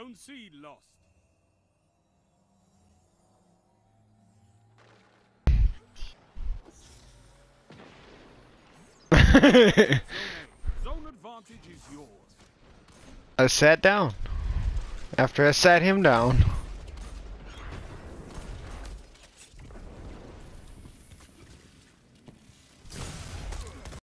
Zone C lost. Zone advantage is yours. I sat down. After I sat him down.